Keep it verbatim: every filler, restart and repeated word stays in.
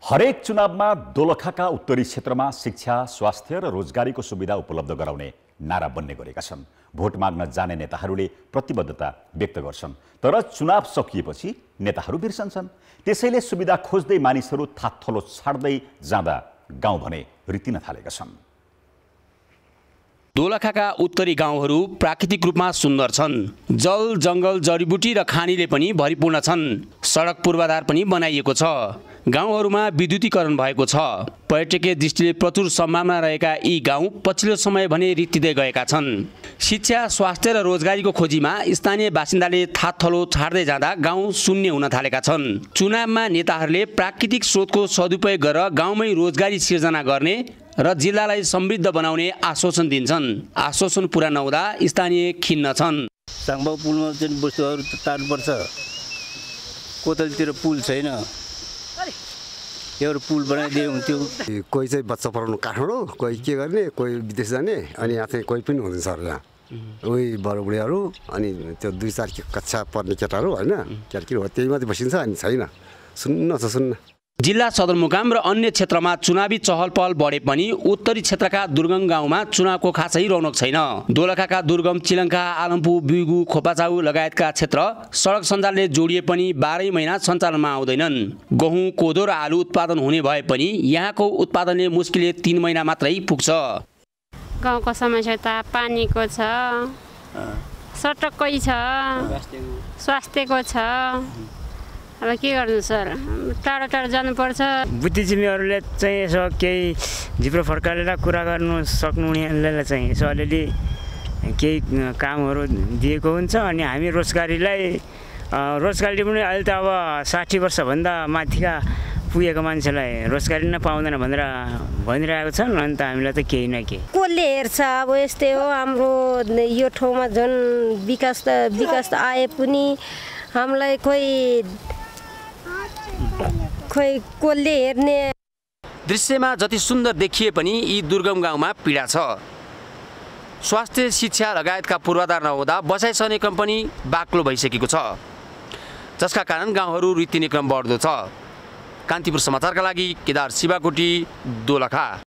हरेक चुनावमा दोलखाका उत्तरी क्षेत्रमा शिक्षा, स्वास्थ्य र रोजगारीको सुविधा उपलब्ध गराउने नारा बन्ने गरेका छन्। भोट माग्न जाने नेताहरूले प्रतिबद्धता व्यक्त गर्छन्, तर चुनाव सकिएपछि नेताहरू बिर्सन्छन्। त्यसैले सुविधा खोज्दै मानिसहरू थाकथलो छाड्दै जाँदा गाउँ भने रितिन थालेका छन्। दोलखाका उत्तरी गाउँहरू प्राकृतिक रूपमा सुन्दर छन्। जल, जंगल, जडीबुटी र खानीले पनि भरिपूर्ण छन्। सडक पूर्वाधार पनि बनाइएको छ। गाउँहरूमा विद्युतीकरण भएको छ। पर्यटकीय दृष्टिले प्रचुर सम्भावना रहेका यी गाउँ पछिल्लो समय भने रित्तिँदै गएका छन्। शिक्षा, स्वास्थ्य र रोजगारीको खोजीमा स्थानीय बासिन्दाले थाकथलो छाड्दै जाँदा गाउँ शून्य हुन थालेका छन्। चुनावमा नेताहरूले प्राकृतिक स्रोतको सदुपयोग गरेर गाउँमै रोजगारी सिर्जना गर्ने र जिल्लालाई समृद्ध बनाउने आश्वासन दिन्छन्। आश्वासन पुरा नहुँदा स्थानीय खिन्न छन्। साङबाउ पुलमा चाहिँ वस्तुहरू तार्नुपर्छ। कोतलतिर पुल छैन, एउटा पुल बनाइदिए हुन्थ्यो। कोही चाहिँ बच्चा पढाउनु काठमाडौँ, कोही के गर्ने, कोही विदेश जाने, अनि यहाँ चाहिँ कोही पनि हुँदैन सर। यहाँ उही बडबुढीहरू अनि त्यो दुई चार कक्षा पढ्ने केटाहरू होइन, केटाकेटी हो, त्यही मात्रै बसिन्छ। अनि छैन, सुन्न छ सुन्न। जिल्ला सदरमुकाम र अन्य क्षेत्रमा चुनावी चहल पहल बढे पनि उत्तरी क्षेत्रका दुर्गम गाउँमा चुनावको खासै रौनक छैन। दोलखाका दुर्गम चिलङ्का, आलमपु, बिगु, खोपाचाउ लगायतका क्षेत्र सडक सञ्जालले जोडिए पनि बाह्रै महिना सञ्चालनमा आउँदैनन्। गहुँ, कोदो र आलु उत्पादन हुने भए पनि यहाँको उत्पादनले मुस्किलले तीन महिना मात्रै पुग्छ। गाउँको समस्या त पानीको छ, सडकै छ, स्वास्थ्यको छ। अब के गर्नु सर, टाढो टाढो जानुपर्छ। बुद्धिजीवीहरूले चाहिँ यसो केही जिब्रो फर्कालेर कुरा गर्नु सक्नुहुनेलाई चाहिँ यसो अलिअलि केही कामहरू दिएको हुन्छ। अनि हामी रोजगारीलाई रोजगारी पनि अहिले त अब साठी वर्षभन्दा माथिका पुगेको मान्छेलाई रोजगारी नै पाउँदैन भनेर भनिरहेको छन्। अनि त हामीलाई त केही न केही कसले हेर्छ। अब यस्तै हो हाम्रो यो ठाउँमा झन् विकास त विकास त आए पनि हामीलाई खोइ खोइ कसले हेर्ने। दृश्यमा जति सुन्दर देखिए पनि यी दुर्गम गाउँमा पीडा छ। स्वास्थ्य, शिक्षा लगायतका पूर्वाधार नहुँदा बसाइ सर्ने क्रम पनि बाक्लो भइसकेको छ, जसका कारण गाउँहरू रित्तिने क्रम बढ्दो छ। कान्तिपुर समाचारका लागि केदार शिवाकोटी, दोलखा।